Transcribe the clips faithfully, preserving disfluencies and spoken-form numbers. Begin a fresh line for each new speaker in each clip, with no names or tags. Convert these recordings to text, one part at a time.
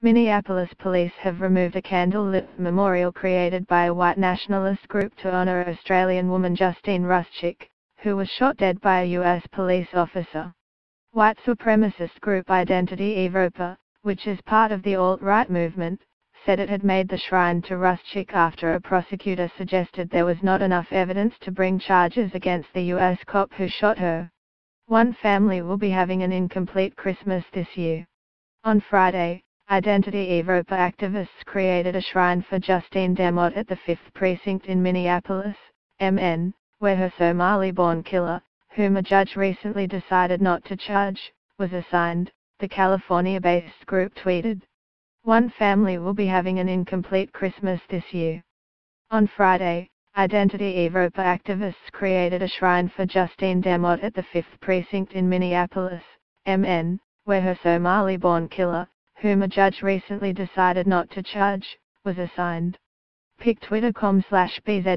Minneapolis police have removed a candle-lit memorial created by a white nationalist group to honor Australian woman Justine Ruszczyk, who was shot dead by a U S police officer. White supremacist group Identity Evropa, which is part of the alt-right movement, said it had made the shrine to Ruszczyk after a prosecutor suggested there was not enough evidence to bring charges against the U S cop who shot her. One family will be having an incomplete Christmas this year. On Friday, Identity Evropa activists created a shrine for Justine Demotte at the fifth Precinct in Minneapolis, M N, where her Somali-born killer, whom a judge recently decided not to charge, was assigned, the California-based group tweeted. One family will be having an incomplete Christmas this year. On Friday, Identity Evropa activists created a shrine for Justine Demotte at the fifth Precinct in Minneapolis, M N, where her Somali-born killer, whom a judge recently decided not to charge, was assigned. Pic twitter.com slash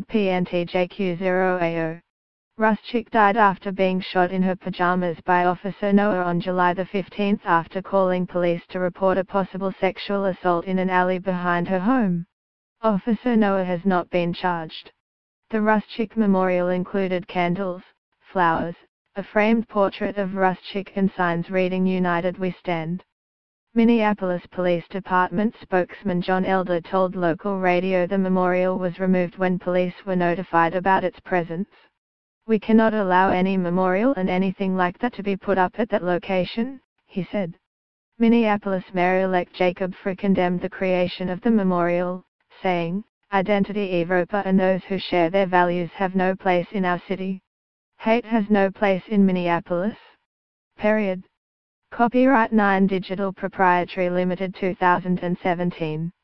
bzpntjq zero A O. Ruszczyk died after being shot in her pajamas by Officer Noah on July the fifteenth after calling police to report a possible sexual assault in an alley behind her home. Officer Noah has not been charged. The Ruszczyk memorial included candles, flowers, a framed portrait of Ruszczyk and signs reading United We Stand. Minneapolis Police Department spokesman John Elder told local radio the memorial was removed when police were notified about its presence. "We cannot allow any memorial and anything like that to be put up at that location," he said. Minneapolis Mayor-elect Jacob Frey condemned the creation of the memorial, saying, "Identity Evropa and those who share their values have no place in our city. Hate has no place in Minneapolis. Period." Copyright nine Digital Proprietary Limited two thousand seventeen.